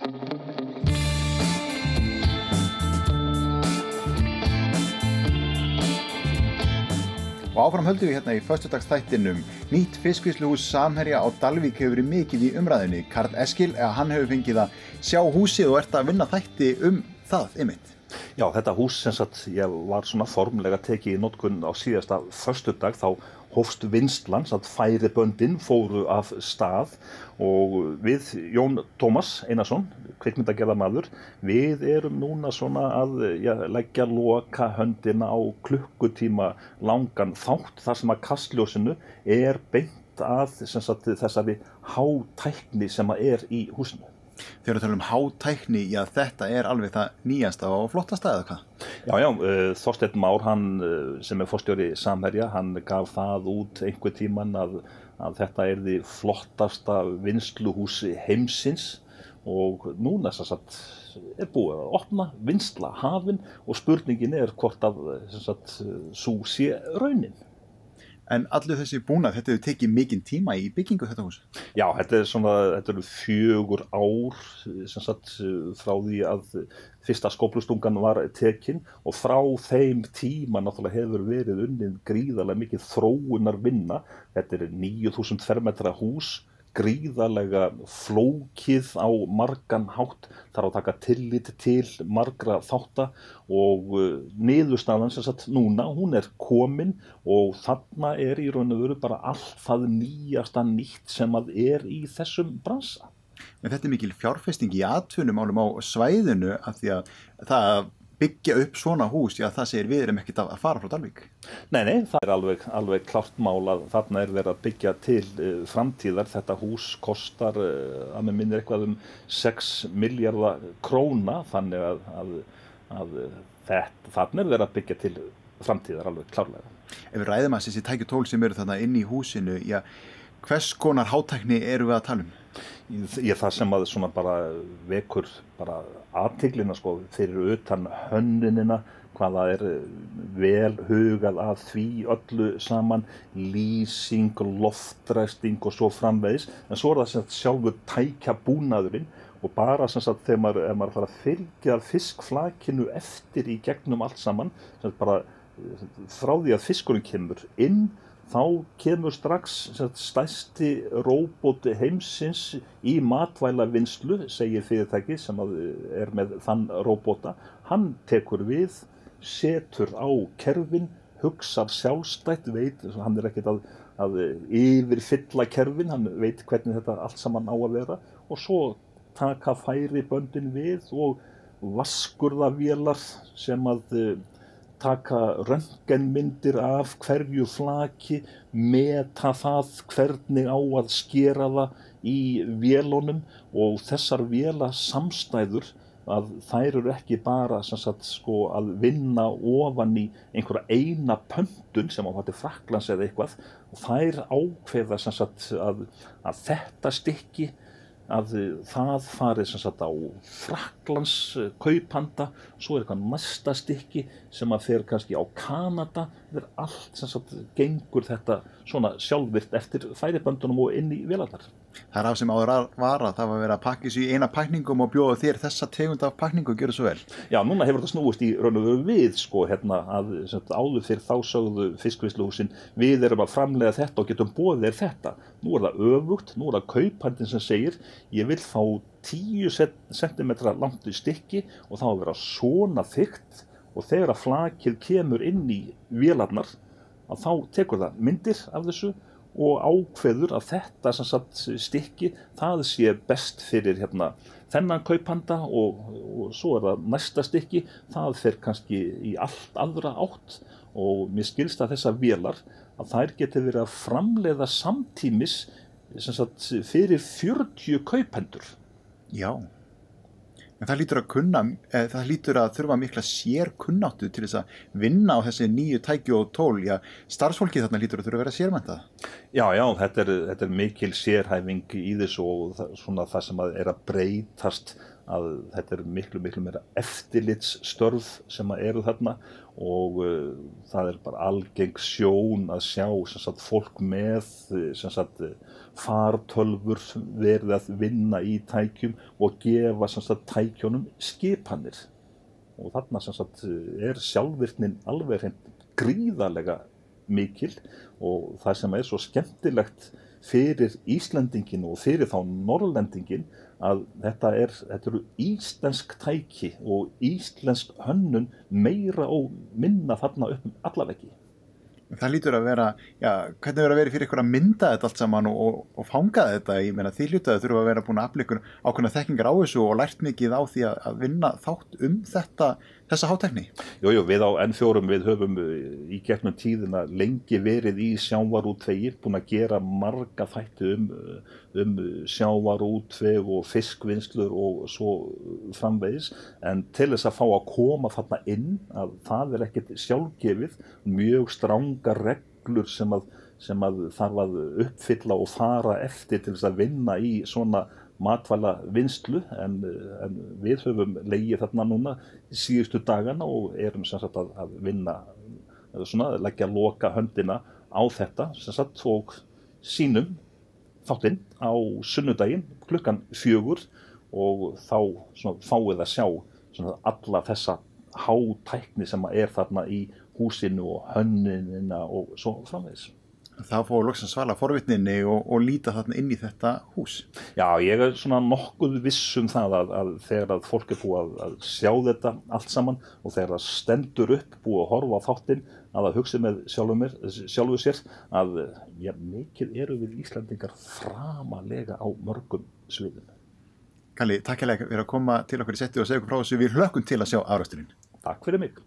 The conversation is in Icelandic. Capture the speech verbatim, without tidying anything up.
Og áfram höldum við hérna í föstudagsþættinum. Nýtt fiskvinnsluhús Samherja á Dalvík hefur verið mikið í umræðunni. Karl Eskil, hann hefur fengið að sjá húsið og ert að vinna þætti um það, einmitt. Já, þetta hús sem sagt, ég var svona formlega tekið í notkun á síðasta föstudag, þá hófst vinnslan, satt færiböndin fóru af stað og við, Jón Tómas Einarsson, kvikmyndagerðarmaður, við erum núna svona að ja, leggja loka höndina á klukkutíma langan þátt þar sem að kastljósinu er beint að sem sagt, þessari hátækni sem að er í húsinu. Þegar við tölum um hátækni, já þetta er alveg það nýjasta og flottasta eða hvað? Já, já, uh, Þorsteinn Már, hann sem er forstjóri Samherja, hann gaf það út einhver tíman að, að þetta yrði flottasta vinnsluhús heimsins og núna sem sagt, er búið að opna, vinnsla hafin og spurningin er hvort að sem sagt, sú sé raunin. En allur þessi búnað, þetta hefur tekið mikinn tíma í byggingu þetta hús? Já, þetta er svona, þetta eru fjögur ár sem sagt, frá því að fyrsta skóflustungan var tekin og frá þeim tíma náttúrulega hefur verið unnið gríðarlega mikið þróunar vinna. Þetta er níu þúsund fermetra hús, gríðarlega flókið á margan hátt, þarf að taka tillit til margra þátta og niðurstaðan sem sagt núna, hún er komin og þarna er í raun og veru bara allt það nýjasta nýtt sem að er í þessum bransa. En þetta er mikil fjárfesting í atvinnumálum á svæðinu af því að það byggja upp svona hús, já það segir við erum ekkert að fara frá Dalvík. Nei, nei, það er alveg, alveg klárt mál að þarna er verið að byggja til uh, framtíðar. Þetta hús kostar, uh, að með minnir eitthvað um sex milljarða króna, þannig að, að, að þetta, þarna er verið að byggja til framtíðar alveg klárlega. Ef við ræðum að þessi tæki og tól sem eru þarna inn í húsinu, já, hvers konar hátækni eru við að tala um? Ég það sem að svona bara vekur bara athyglina sko fyrir utan hönnunina, hvaða er vel hugað að því öllu saman, lýsing, loftræsting og svo framvegis, en svo er það sem sjálfur tækjabúnaðurinn og bara sem sagt þegar maður, ef maður fara að fylgja fiskflakinu eftir í gegnum allt saman, sem sagt bara frá því að fiskurinn kemur inn, þá kemur strax sagt, stærsti róbót heimsins í matvælavinnslu, segir fyrirtæki sem er með þann róbóta. Hann tekur við, setur á kerfin, hugsar sjálfstætt, veit, hann er ekkert að, að yfirfylla kerfin, hann veit hvernig þetta allt saman á að vera og svo taka færiböndin við og vaskurðavélar sem að taka röntgenmyndir af hverju flaki, meta það hvernig á að skera það í vélunum og þessar vélasamstæður að þær eru ekki bara sem sagt, sko, að vinna ofan í einhverja eina pöntun sem á til Frakklands eða eitthvað og þær ákveða sem sagt, að, að þetta stykki að það farið sem sagt á Frakklands kaupanda, svo er eitthvað næsta stykki sem að fer kannski á Kanada, þetta er allt sem sagt gengur þetta svona sjálfvirkt eftir færiböndunum og inn í vélarnar. Það er af sem áður var að það var verið að pakka þessu í eina pakningum og bjóða þér þessa tegund af pakningu og gera svo vel. Já, núna hefur þetta snúist í raun og veru við sko hérna að sem sagt, áður fyrir þá sögðu fiskvinnsluhúsin við erum að framleiða þetta og getum boðið þér þetta. Nú er það öfugt, nú er það kaupandinn sem segir ég vil fá tíu sentimetra langt í stykki og þá að vera svona þykkt og þegar að flakið kemur inn í vélarnar að þá tekur það myndir af þessu og ákveður að þetta sem sagt stykki, það sé best fyrir hérna þennan kaupanda og, og svo er það næsta stykki, það fer kannski í allt aðra átt og mér skilst að þessar vélar að þær geti verið að framleiða samtímis sem sagt fyrir fjörutíu kaupendur. Já. En það lítur að kunna, það lítur að þurfa mikla sérkunnáttu til þess að vinna á þessi nýju tæki og tól. Já, starfsfólkið þarna lítur að þurfa að vera sérmenntað. Já, já, þetta er, þetta er mikil sérhæfing í þessu og það, svona það sem að er að breytast að þetta er miklu, miklu meira eftirlitsstörf sem að eru þarna og uh, það er bara algeng sjón að sjá sem sagt, fólk með sem sagt, fartölvur verið að vinna í tækjum og gefa sem sagt, tækjunum skipanir. Og þarna sem sagt, er sjálfvirknin alveg hreint gríðarlega mikil og það sem er svo skemmtilegt fyrir Íslendingin og fyrir þá Norrlendingin að þetta, er, þetta eru íslensk tæki og íslensk hönnun meira og minna þarna upp um alla veggi. Það lítur að vera, já, hvernig verður að vera fyrir ykkur að mynda þetta allt saman og, og, og fanga þetta? Ég meina, þið hljótaðu þurfa að vera búin að afla ykkur ákveðna þekkingar á þessu og lært mikið á því að, að vinna þátt um þetta, þessa hátækni. Jú, jú, við á N fjórum við höfum í gegnum tíðina lengi verið í sjávarútvegi, búin að gera marga þætti um, um sjávarútveg og fiskvinnslur og svo framvegis, en til þess að fá að koma þarna inn, að það er ekkert sjálfgefið, mjög strangar reglur sem að, sem að þarf að uppfylla og fara eftir til þess að vinna í svona matvæla vinnslu, en, en við höfum legið þarna núna síðustu dagana og erum sem sagt að, að vinna, svona, leggja loka höndina á þetta, sem sagt, og sínum þáttinn á sunnudaginn klukkan fjögur og þá svona, fáið að sjá svona, alla þessa hátækni sem er þarna í húsinu og hönnunina og svo framvegis. Það fór loksins svala forvitninni og, og líta þarna inn í þetta hús. Já, ég er svona nokkuð viss um það að, að þegar að fólk er búið að, að sjá þetta allt saman og þegar það stendur upp búið að horfa á þáttinn að það hugsi með sjálfu, mér, sjálfu sér að já, mikið eru við Íslendingar framalega á mörgum sviðum. Kalli, takk hérlega fyrir að koma til okkur í setti og segja okkur frá þessu. Við hlökkum til að sjá afraksturinn. Takk fyrir mig.